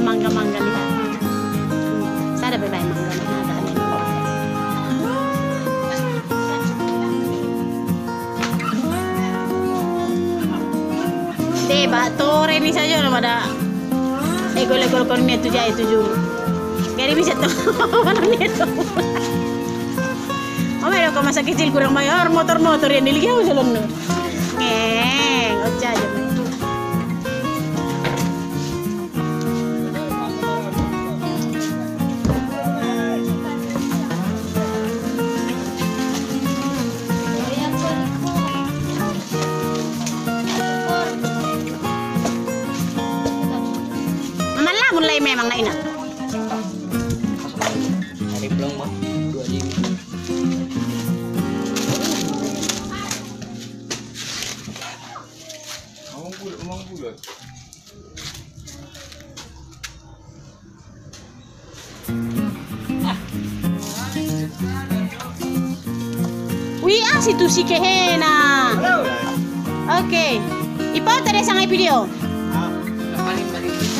mangga lihat. Saya ada beberapa mangga nada ini. Deh, tore ini saja pada egol-egol konnya tujuh. Kali bisa tuh mana itu. Oh, mereka masa kecil kurang bayar motor-motor yang dilihat jalan nu. Oca aja. Malah mulai memang nak ina. Hari belum mah 25. Omong bulat. Situ si kehena. Oke. Ipo tadi sangai video. Paling